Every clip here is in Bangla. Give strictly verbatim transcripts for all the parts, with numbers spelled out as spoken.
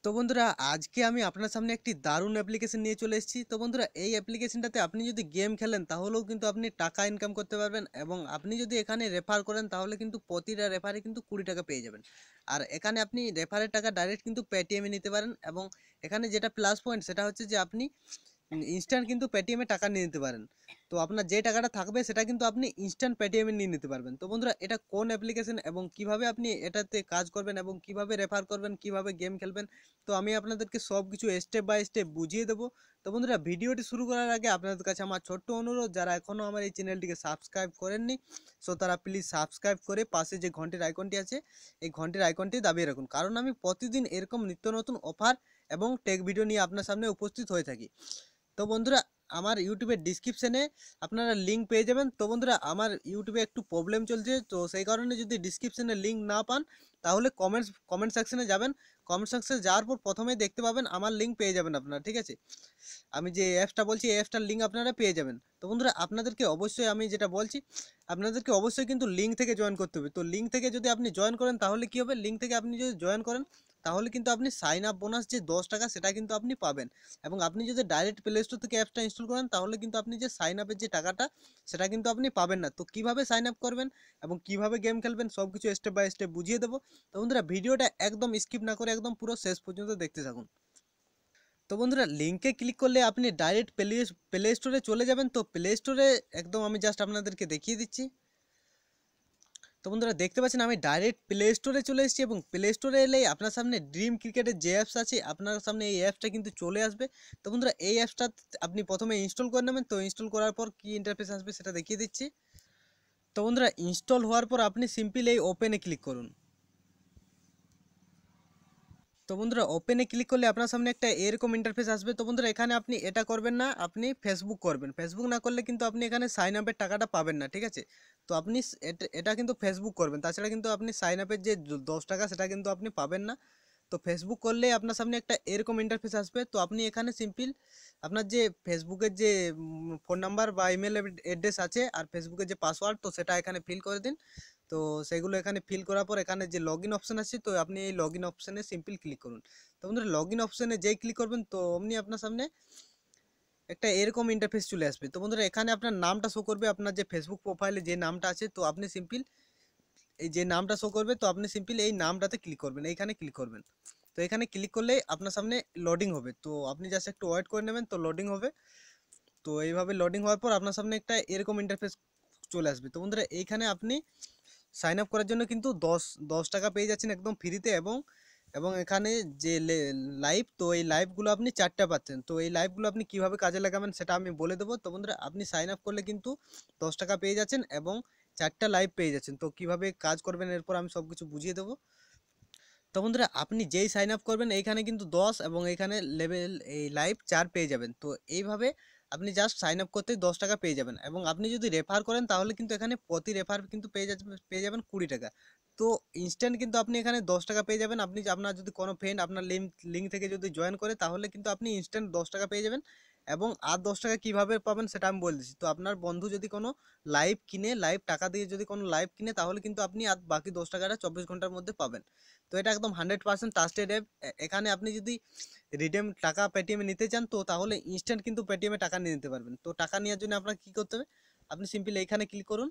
তো বন্ধুরা আজকে আমি আপনার সামনে একটি দারুণ অ্যাপ্লিকেশন নিয়ে চলে এসেছি। তো বন্ধুরা এই অ্যাপ্লিকেশনটাতে আপনি যদি গেম খেলেন তাহলেও কিন্তু আপনি টাকা ইনকাম করতে পারবেন, এবং আপনি যদি এখানে রেফার করেন তাহলে কিন্তু প্রতিটা রেফারে কিন্তু কুড়ি টাকা পেয়ে যাবেন। আর এখানে আপনি রেফারের টাকা ডাইরেক্ট কিন্তু পেটিএমে নিতে পারেন, এবং এখানে যেটা প্লাস পয়েন্ট সেটা হচ্ছে যে আপনি ইনস্ট্যান্ট কিন্তু পেটিএমে টাকা নিয়ে নিতে পারেন। তো আপনার যে টাকাটা থাকবে সেটা কিন্তু আপনি ইনস্ট্যান্ট পেটিএমে নিয়ে নিতে পারবেন। তো বন্ধুরা এটা কোন অ্যাপ্লিকেশন এবং কিভাবে আপনি এটাতে কাজ করবেন এবং কিভাবে রেফার করবেন, কিভাবে গেম খেলবেন, তো আমি আপনাদেরকে সব কিছু স্টেপ বাই স্টেপ বুঝিয়ে দেবো। তো বন্ধুরা ভিডিওটি শুরু করার আগে আপনাদের কাছে আমার ছোট্ট অনুরোধ, যারা এখনও আমার এই চ্যানেলটিকে সাবস্ক্রাইব করেননি সো তারা প্লিজ সাবস্ক্রাইব করে পাশে যে ঘন্টির আইকনটি আছে এই ঘন্টির আইকনটি দাবিয়ে রাখুন, কারণ আমি প্রতিদিন এরকম নিত্য নতুন অফার এবং টেক ভিডিও নিয়ে আপনার সামনে উপস্থিত হয়ে থাকি। তো বন্ধুরা আমার ইউটিউবের ডিসক্রিপশানে আপনারা লিঙ্ক পেয়ে যাবেন। তো বন্ধুরা আমার ইউটিউবে একটু প্রবলেম চলছে, তো সেই কারণে যদি ডিসক্রিপশানে লিঙ্ক না পান তাহলে কমেন্টস কমেন্ট সেকশনে যাবেন। কমেন্ট সেকশনে যাওয়ার পর প্রথমেই দেখতে পাবেন আমার লিঙ্ক পেয়ে যাবেন আপনারা, ঠিক আছে? আমি যে অ্যাপসটা বলছি এই অ্যাপসটার লিঙ্ক আপনারা পেয়ে যাবেন। তো বন্ধুরা আপনাদেরকে অবশ্যই আমি যেটা বলছি আপনাদেরকে অবশ্যই কিন্তু লিঙ্ক থেকে জয়েন করতে হবে। তো লিঙ্ক থেকে যদি আপনি জয়েন করেন তাহলে কী হবে, লিঙ্ক থেকে আপনি যদি জয়েন করেন তাহলে কিন্তু আপনি সাইন আপ বোনাস যে দশ টাকা সেটা কিন্তু আপনি পাবেন, এবং আপনি যদি ডাইরেক্ট প্লে স্টোর থেকে অ্যাপসটা ইনস্টল করেন তাহলে কিন্তু আপনি যে সাইন আপের যে টাকাটা সেটা কিন্তু আপনি পাবেন না। তো কীভাবে সাইন আপ করবেন এবং কীভাবে গেম খেলবেন সব কিছু স্টেপ বাই স্টেপ বুঝিয়ে দেবো। তো বন্ধুরা ভিডিওটা একদম স্কিপ না করে একদম পুরো শেষ পর্যন্ত দেখতে থাকুন। তো বন্ধুরা লিঙ্কে ক্লিক করলে আপনি ডাইরেক্ট প্লে প্লে স্টোরে চলে যাবেন। তো প্লে স্টোরে একদম আমি জাস্ট আপনাদেরকে দেখিয়ে দিচ্ছি। তো বন্ধুরা দেখতে পাচ্ছেন আমি ডাইরেক্ট প্লে স্টোরে চলে এসেছি, এবং প্লে স্টোরে এলেই আপনার সামনে ড্রিম ক্রিকেটের যে অ্যাপস আছে আপনার সামনে এই অ্যাপসটা কিন্তু চলে আসবে। তো বন্ধুরা এই অ্যাপসটা আপনি প্রথমে ইনস্টল করে নেবেন। তো ইনস্টল করার পর কী ইন্টারফেস আসবে সেটা দেখিয়ে দিচ্ছি। তো বন্ধুরা ইনস্টল হওয়ার পর আপনি সিম্পল এই ওপেনে ক্লিক করুন। তো বন্ধুরা ওপেনে ক্লিক করলে আপনার সামনে একটা এরকম ইন্টারফেস আসবে। তো বন্ধুরা এখানে আপনি এটা করবেন না, আপনি ফেসবুক করবেন। ফেসবুক না করলে কিন্তু আপনি এখানে সাইন আপের টাকাটা পাবেন না, ঠিক আছে? তো আপনি এটা কিন্তু ফেসবুক করবেন, তাছাড়া কিন্তু আপনি সাইন আপের যে দশ টাকা সেটা কিন্তু আপনি পাবেন না। তো ফেসবুক করলে আপনার সামনে একটা এরকম ইন্টারফেস আসবে। তো আপনি এখানে সিম্পল আপনার যে ফেসবুকের যে ফোন নাম্বার বা ইমেল অ্যাড্রেস আছে আর ফেসবুকের যে পাসওয়ার্ড তো সেটা এখানে ফিল করে দিন। তো সেগুলো এখানে ফিল করার পর এখানে যে লগ ইন অপশান আছে তো আপনি এই লগ ইন অপশানে সিম্পল ক্লিক করুন। তো বন্ধুরা লগ ইন অপশানে যেই ক্লিক করবেন তো অমনি আপনার সামনে একটা এরকম ইন্টারফেস চলে আসবে। তো বন্ধুরা এখানে আপনার নামটা শো করবে, আপনার যে ফেসবুক প্রোফাইলে যে নামটা আছে তো আপনি সিম্পল এই যে নামটা শো করবে তো আপনি সিম্পল এই নামটাতে ক্লিক করবেন, এইখানে ক্লিক করবেন। তো এখানে ক্লিক করলেই আপনার সামনে লোডিং হবে, তো আপনি জাস্ট একটু ওয়েট করে নেবেন, তো লোডিং হবে। তো এইভাবে লোডিং হওয়ার পর আপনার সামনে একটা এরকম ইন্টারফেস চলে আসবে। তো বন্ধুরা এইখানে আপনি সাইন আপ করার জন্য কিন্তু দশ দশ টাকা পেয়ে যাচ্ছেন একদম ফ্রিতে, এবং এবং এখানে যে লাইভ তো এই লাইভগুলো আপনি চারটা পাচ্ছেন। তো এই লাইভগুলো আপনি কিভাবে কাজে লাগাবেন সেটা আমি বলে দেবো। তো বন্ধুরা আপনি সাইন আপ করলে কিন্তু দশ টাকা পেয়ে যাচ্ছেন এবং চারটা লাইভ পেয়ে যাচ্ছেন। তো কিভাবে কাজ করবেন এরপর আমি সব কিছু বুঝিয়ে দেবো। তো বন্ধুরা আপনি যেই সাইন আপ করবেন এইখানে কিন্তু দশ এবং এইখানে লেভেল এই লাইভ চার পেয়ে যাবেন। তো এইভাবে আপনি জাস্ট সাইন আপ করতেই দশ টাকা পেয়ে যাবেন, এবং আপনি যদি রেফার করেন তাহলে কিন্তু এখানে প্রতি রেফার কিন্তু পেয়ে যাবেন পেয়ে যাবেন কুড়ি টাকা। তো ইনস্ট্যান্ট কিন্তু আপনি এখানে দশ টাকা পেয়ে যাবেন। আপনি আপনার যদি কোনো ফ্রেন্ড আপনার লিঙ্ক লিঙ্ক থেকে যদি জয়েন করে তাহলে কিন্তু আপনি ইনস্ট্যান্ট দশ টাকা পেয়ে যাবেন, এবং আর দশ টাকা কীভাবে পাবেন সেটা আমি বলে দিচ্ছি। তো আপনার বন্ধু যদি কোনো লাইভ কিনে, লাইভ টাকা দিয়ে যদি কোনো লাইভ কিনে তাহলে কিন্তু আপনি আর বাকি দশ টাকাটা চব্বিশ ঘন্টার মধ্যে পাবেন। তো এটা একদম হান্ড্রেড পার্সেন্ট ট্রাস্টেড অ্যাপ। এখানে আপনি যদি রিডেম টাকা পেটিএমে নিতে চান তো তাহলে ইনস্ট্যান্ট কিন্তু পেটিএমে টাকা নিয়ে নিতে পারবেন। তো টাকা নেওয়ার জন্য আপনাকে কী করতে হবে, আপনি সিম্পলি এইখানে ক্লিক করুন।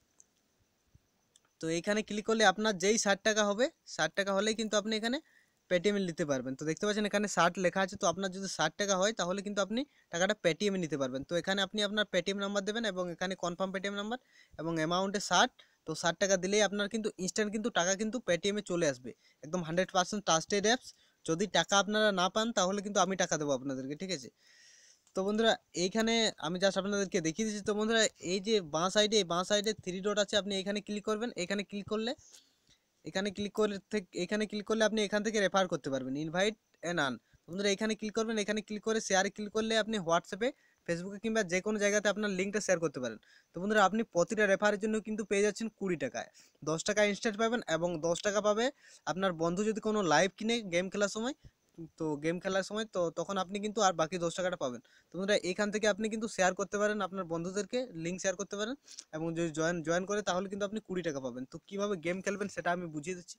তো এইখানে ক্লিক করলে আপনার যেই ষাট টাকা হবে ষাট টাকা হলেই কিন্তু আপনি এখানে পেটিএমে নিতে পারবেন। তো দেখতে পাচ্ছেন এখানে ষাট লেখা আছে, তো আপনার যদি ষাট টাকা হয় তাহলে কিন্তু আপনি টাকাটা পেটিএমে নিতে পারবেন। তো এখানে আপনি আপনার পেটিএম নাম্বার দেবেন, এবং এখানে কনফার্ম পেটিএম নাম্বার এবং অ্যামাউন্টে ষাট। তো ষাট টাকা দিলেই আপনার কিন্তু ইনস্ট্যান্ট কিন্তু টাকা কিন্তু পেটিএমে চলে আসবে। একদম হান্ড্রেড পার্সেন্ট ট্রাস্টেড অ্যাপস। যদি টাকা আপনারা না পান তাহলে কিন্তু আমি টাকা দেবো আপনাদেরকে, ঠিক আছে? তো বন্ধুরা এইখানে আমি জাস্ট আপনাদেরকে দেখিয়ে দিচ্ছি। তো বন্ধুরা এই যে বাঁ সাইডে এই বাঁ সাইডে থ্রি ডট আছে আপনি এখানে ক্লিক করবেন। এখানে ক্লিক করলে এখানে ক্লিক করলে এখানে ক্লিক করলে আপনি এখান থেকে রেফার করতে পারবেন, ইনভাইট অ্যান্ড আর্ন। বন্ধুরা এখানে ক্লিক করবেন, এখানে ক্লিক করে শেয়ারে ক্লিক করলে আপনি হোয়াটসঅ্যাপে, ফেসবুকে কিংবা যে কোনো জায়গাতে আপনার লিঙ্কটা শেয়ার করতে পারেন। তো বন্ধুরা আপনি প্রতিটা রেফারের জন্য কিন্তু পেয়ে যাচ্ছেন কুড়ি টাকায়, দশ টাকা ইনস্ট্যান্ট পাবেন, এবং দশ টাকা পাবে আপনার বন্ধু যদি কোনো লাইভ কিনে গেম খেলার সময়। তো গেম খেলার সময় তো তখন আপনি কিন্তু আর বাকি দশ টাকাটা পাবেন। তো বন্ধুরা এখান থেকে আপনি কিন্তু শেয়ার করতে পারেন আপনার বন্ধুদেরকে, লিঙ্ক শেয়ার করতে পারেন, এবং যদি জয়েন জয়েন করে তাহলে কিন্তু আপনি কুড়ি টাকা পাবেন। তো কীভাবে গেম খেলবেন সেটা আমি বুঝিয়ে দিচ্ছি।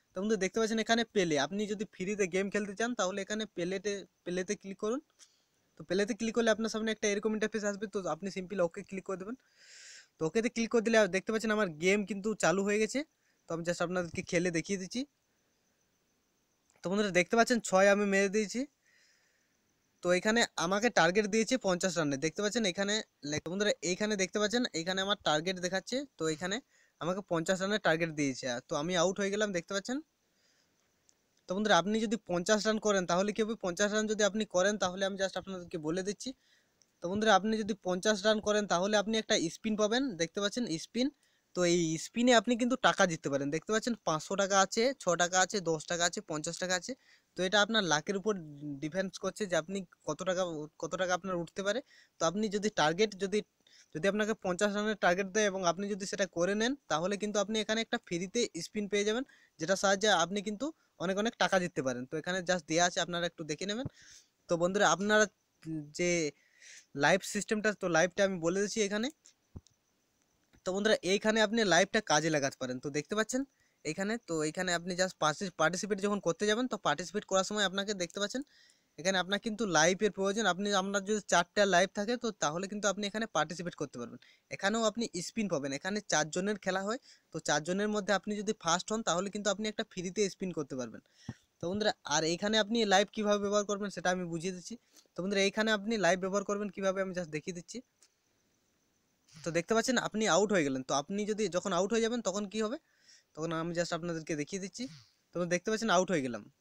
তো বন্ধু দেখতে পাচ্ছেন এখানে প্লে, আপনি যদি ফ্রিতে গেম খেলতে চান তাহলে এখানে প্লেতে প্লেতে ক্লিক করুন। তো প্লেতে ক্লিক করলে আপনার সামনে একটা এরকম ইন্টারফেস আসবে, তো আপনি সিম্পল ওকে ক্লিক করে দেবেন। তো ওকেতে ক্লিক করে দিলে দেখতে পাচ্ছেন আমার গেম কিন্তু চালু হয়ে গেছে। তো আমি জাস্ট আপনাদেরকে খেলে দেখিয়ে দিচ্ছি। তো বন্ধুরা দেখতে পাচ্ছেন ছয় আমি মেরে দিয়েছি। তো এখানে আমাকে টার্গেট দিয়েছে পঞ্চাশ রানে, দেখতে পাচ্ছেন এখানে। বন্ধুরা এইখানে দেখতে পাচ্ছেন এখানে আমার টার্গেট দেখাচ্ছে, তো এখানে আমাকে পঞ্চাশ রানের টার্গেট দিয়েছে, তো আমি আউট হয়ে গেলাম দেখতে পাচ্ছেন। তো বন্ধুরা আপনি যদি পঞ্চাশ রান করেন তাহলে কি হবে, পঞ্চাশ রান যদি আপনি করেন তাহলে আমি জাস্ট আপনাদেরকে বলে দিচ্ছি। তো বন্ধুরা আপনি যদি পঞ্চাশ রান করেন তাহলে আপনি একটা স্পিন পাবেন, দেখতে পাচ্ছেন স্পিন। তো এই স্পিনে আপনি কিন্তু টাকা জিততে পারেন, দেখতে পাচ্ছেন পাঁচশো টাকা আছে, ছ টাকা আছে, দশ টাকা আছে, পঞ্চাশ টাকা আছে। তো এটা আপনার লাকের উপর ডিপেন্ডস করছে যে আপনি কত টাকা কত টাকা আপনার উঠতে পারে। তো আপনি যদি টার্গেট যদি যদি আপনাকে পঞ্চাশ রানের টার্গেট দেয় এবং আপনি যদি সেটা করে নেন তাহলে কিন্তু আপনি এখানে একটা ফ্রিতে স্পিন পেয়ে যাবেন, যেটা সাহায্যে আপনি কিন্তু অনেক অনেক টাকা জিততে পারেন। তো এখানে জাস্ট দেওয়া আছে, আপনারা একটু দেখে নেবেন। তো বন্ধুরা আপনারা যে লাইভ সিস্টেমটা, তো লাইভটা আমি বলে দিচ্ছি এখানে। তো বন্ধুরা এইখানে আপনি লাইভটা কাজে লাগাতে পারেন, তো দেখতে পাচ্ছেন এখানে। তো এখানে আপনি জাস্ট পার্টিসিপেট যখন করতে যাবেন, তো পার্টিসিপেট করার সময় আপনাকে দেখতে পাচ্ছেন এখানে আপনার কিন্তু লাইভের প্রয়োজন। আপনি আপনার যদি চারটা লাইভ থাকে তো তাহলে কিন্তু আপনি এখানে পার্টিসিপেট করতে পারবেন। এখানেও আপনি স্পিন পাবেন, এখানে চারজনের খেলা হয়। তো চারজনের মধ্যে আপনি যদি ফার্স্ট হন তাহলে কিন্তু আপনি একটা ফ্রিতে স্পিন করতে পারবেন। তো বন্ধুরা আর এইখানে আপনি লাইভ কীভাবে ব্যবহার করবেন সেটা আমি বুঝিয়ে দিচ্ছি। তো বন্ধুরা এইখানে আপনি লাইভ ব্যবহার করবেন কীভাবে আমি জাস্ট দেখিয়ে দিচ্ছি। তো দেখতে পাচ্ছেন আপনি আউট হয়ে গেলেন, তো আপনি যদি যখন আউট হয়ে যাবেন তখন কি হবে, তখন আমি জাস্ট আপনাদেরকে দেখিয়ে দিচ্ছি। তো দেখতে পাচ্ছেন আউট হয়ে গেলাম।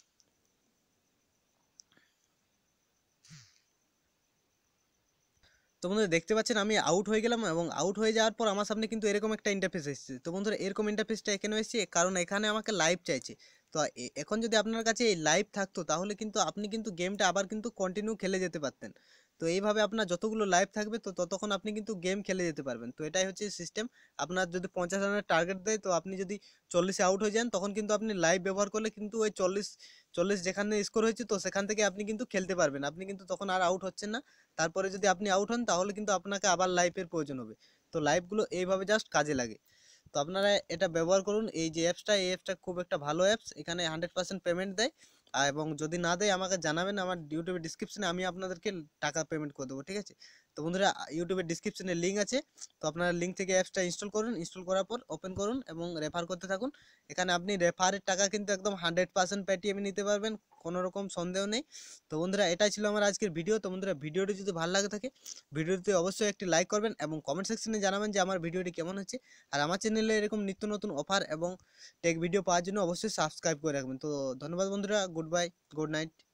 তো বন্ধুরা দেখতে পাচ্ছেন আমি আউট হয়ে গেলাম, এবং আউট হয়ে যাওয়ার পর আমার সামনে কিন্তু এরকম একটা ইন্টারফেস এসেছে। তো বন্ধুরা এরকম ইন্টারফেসটা এখানে এসেছে কারণ এখানে আমাকে লাইভ চাইছে। তো এখন যদি আপনার কাছে এই লাইভ থাকতো তাহলে কিন্তু আপনি কিন্তু গেমটা আবার কিন্তু কন্টিনিউ খেলে যেতে পারতেন। তো এইভাবে আপনার যতগুলো লাইভ থাকবে তো ততক্ষণ আপনি কিন্তু গেম খেলে যেতে পারবেন। তো এটাই হচ্ছে সিস্টেম। আপনার যদি পঞ্চাশ রানের টার্গেট দেয় তো আপনি যদি চল্লিশে আউট হয়ে যান তখন কিন্তু আপনি লাইভ ব্যবহার করলে কিন্তু ওই চল্লিশ চল্লিশ যেখানে স্কোর হয়েছে তো সেখান থেকে আপনি কিন্তু খেলতে পারবেন, আপনি কিন্তু তখন আর আউট হচ্ছেন না। তারপরে যদি আপনি আউট হন তাহলে কিন্তু আপনাকে আবার লাইফের প্রয়োজন হবে। তো লাইফগুলো এইভাবে জাস্ট কাজে লাগে। তো আপনারা এটা ব্যবহার করুন, এই যে অ্যাপসটা, এই অ্যাপসটা খুব একটা ভালো অ্যাপস। এখানে হান্ড্রেড পার্সেন্ট পেমেন্ট দেয়, এবং যদি না দেয় আমাকে জানাবেন, আমার ইউটিউবের ডিসক্রিপশনে আমি আপনাদেরকে টাকা পেমেন্ট করে দেবো, ঠিক আছে। তো বন্ধুরা ইউটিউবের ডিসক্রিপশনে লিঙ্ক আছে, তো আপনারা লিঙ্ক থেকে অ্যাপসটা ইনস্টল করুন, ইনস্টল করার পর ওপেন করুন এবং রেফার করতে থাকুন। এখানে আপনি রেফারের টাকা কিন্তু একদম হান্ড্রেড পার্সেন্ট পেটিএমে নিতে পারবেন, কোনো রকম সন্দেহ নেই। তো বন্ধুরা এটাই ছিল আমার আজকের ভিডিও। তো বন্ধুরা ভিডিওটি যদি ভালো লাগে থাকে ভিডিওতে অবশ্যই একটি লাইক করবেন এবং কমেন্ট সেকশনে জানাবেন যে আমার ভিডিওটি কেমন হচ্ছে। আর আমার চ্যানেলে এরকম নিত্য নতুন অফার এবং টেক ভিডিও পাওয়ার জন্য অবশ্যই সাবস্ক্রাইব করে রাখবেন। তো ধন্যবাদ বন্ধুরা, গুড বাই, গুড নাইট।